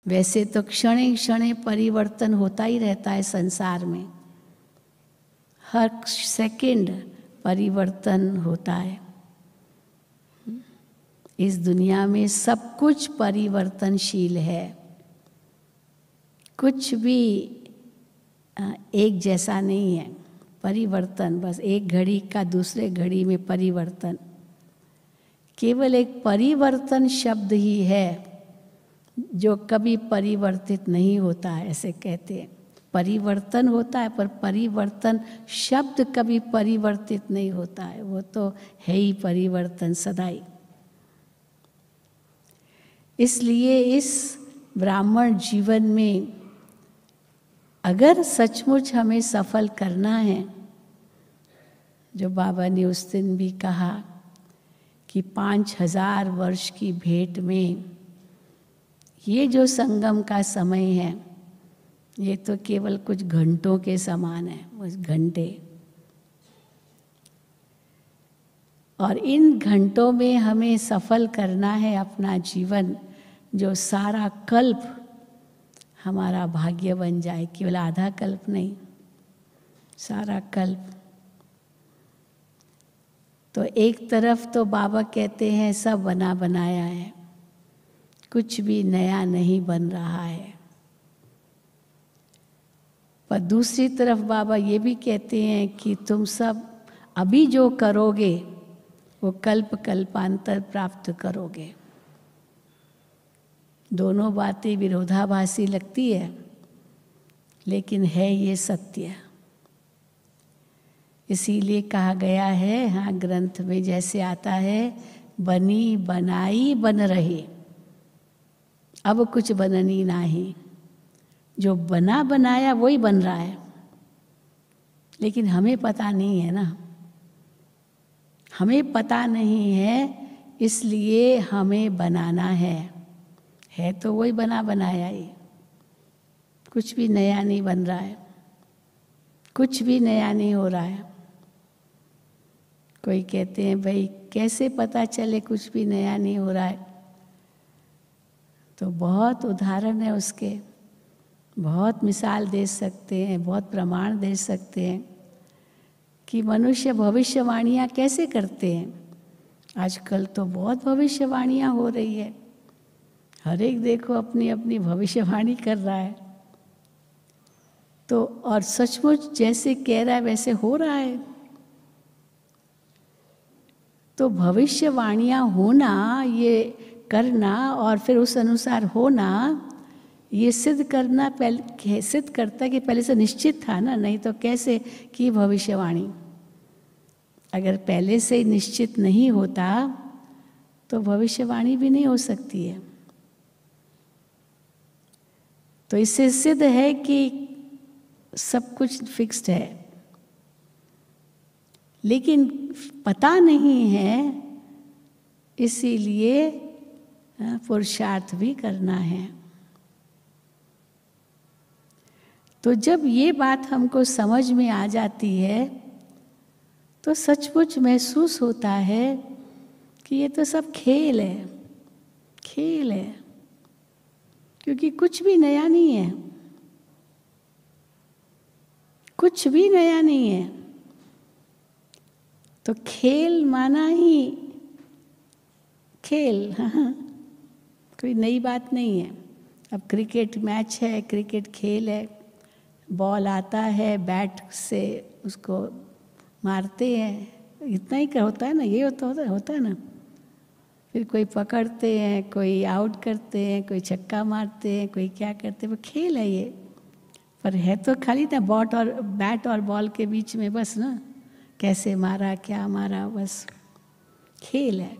वैसे तो क्षणे क्षणे परिवर्तन होता ही रहता है संसार में, हर सेकंड परिवर्तन होता है। इस दुनिया में सब कुछ परिवर्तनशील है, कुछ भी एक जैसा नहीं है। परिवर्तन, बस एक घड़ी का दूसरे घड़ी में परिवर्तन, केवल एक परिवर्तन शब्द ही है जो कभी परिवर्तित नहीं होता है। ऐसे कहते हैं परिवर्तन होता है, पर परिवर्तन शब्द कभी परिवर्तित नहीं होता है, वो तो है ही परिवर्तन सदाई। इसलिए इस ब्राह्मण जीवन में अगर सचमुच हमें सफल करना है, जो बाबा ने उस दिन भी कहा कि 5000 वर्ष की भेंट में ये जो संगम का समय है, ये तो केवल कुछ घंटों के समान है, बस घंटे। और इन घंटों में हमें सफल करना है अपना जीवन, जो सारा कल्प हमारा भाग्य बन जाए, केवल आधा कल्प नहीं, सारा कल्प। तो एक तरफ तो बाबा कहते हैं सब बना बनाया है, कुछ भी नया नहीं बन रहा है, पर दूसरी तरफ बाबा ये भी कहते हैं कि तुम सब अभी जो करोगे वो कल्प कल्पांतर प्राप्त करोगे। दोनों बातें विरोधाभासी लगती है, लेकिन है ये सत्य। इसीलिए कहा गया है, हाँ ग्रंथ में जैसे आता है, बनी बनाई बन रही, अब कुछ बननी नहीं। जो बना बनाया वही बन रहा है, लेकिन हमें पता नहीं है ना, हमें पता नहीं है, इसलिए हमें बनाना है तो वही बना बनाया ही, कुछ भी नया नहीं बन रहा है, कुछ भी नया नहीं हो रहा है। कोई कहते हैं भाई कैसे पता चले कुछ भी नया नहीं हो रहा है, तो बहुत उदाहरण है उसके, बहुत मिसाल दे सकते हैं, बहुत प्रमाण दे सकते हैं कि मनुष्य भविष्यवाणियाँ कैसे करते हैं। आजकल तो बहुत भविष्यवाणियाँ हो रही है, हर एक देखो अपनी अपनी भविष्यवाणी कर रहा है, तो और सचमुच जैसे कह रहा है वैसे हो रहा है। तो भविष्यवाणियाँ होना, ये करना और फिर उस अनुसार होना, ये सिद्ध करना पहले सिद्ध करता है कि पहले से निश्चित था ना, नहीं तो कैसे की भविष्यवाणी। अगर पहले से निश्चित नहीं होता तो भविष्यवाणी भी नहीं हो सकती है। तो इससे सिद्ध है कि सब कुछ फिक्स्ड है, लेकिन पता नहीं है, इसीलिए पुरुषार्थ भी करना है। तो जब ये बात हमको समझ में आ जाती है तो सचमुच महसूस होता है कि ये तो सब खेल है, खेल है, क्योंकि कुछ भी नया नहीं है, कुछ भी नया नहीं है। तो खेल माना ही खेल, हाँ, कोई नई बात नहीं है। अब क्रिकेट मैच है, क्रिकेट खेल है, बॉल आता है, बैट से उसको मारते हैं, इतना ही होता है ना, ये होता है ना। फिर कोई पकड़ते हैं, कोई आउट करते हैं, कोई छक्का मारते हैं, कोई क्या करते हैं, वो खेल है ये। पर है तो खाली ना बैट और बॉल के बीच में बस ना, कैसे मारा क्या मारा, बस खेल है।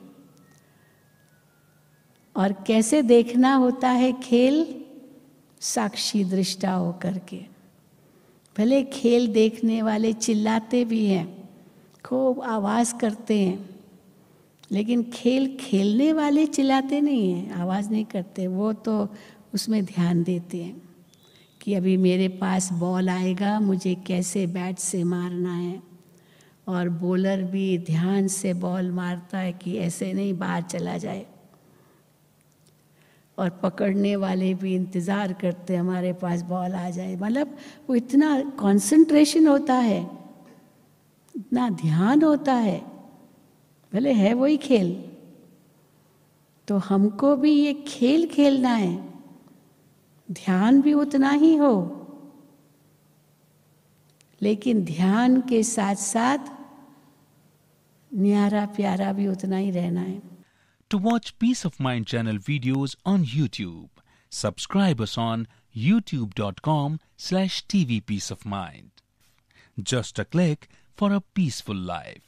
और कैसे देखना होता है खेल, साक्षी दृष्टा होकर के। भले खेल देखने वाले चिल्लाते भी हैं, खूब आवाज़ करते हैं, लेकिन खेल खेलने वाले चिल्लाते नहीं हैं, आवाज़ नहीं करते। वो तो उसमें ध्यान देते हैं कि अभी मेरे पास बॉल आएगा, मुझे कैसे बैट से मारना है। और बॉलर भी ध्यान से बॉल मारता है कि ऐसे नहीं बाहर चला जाए। और पकड़ने वाले भी इंतज़ार करते हमारे पास बॉल आ जाए। मतलब वो इतना कंसंट्रेशन होता है, इतना ध्यान होता है, भले है वही खेल। तो हमको भी ये खेल खेलना है, ध्यान भी उतना ही हो, लेकिन ध्यान के साथ साथ न्यारा प्यारा भी उतना ही रहना है। To watch Peace of Mind channel videos on YouTube, subscribe us on youtube.com/tvpeaceofmind. Just a click for a peaceful life.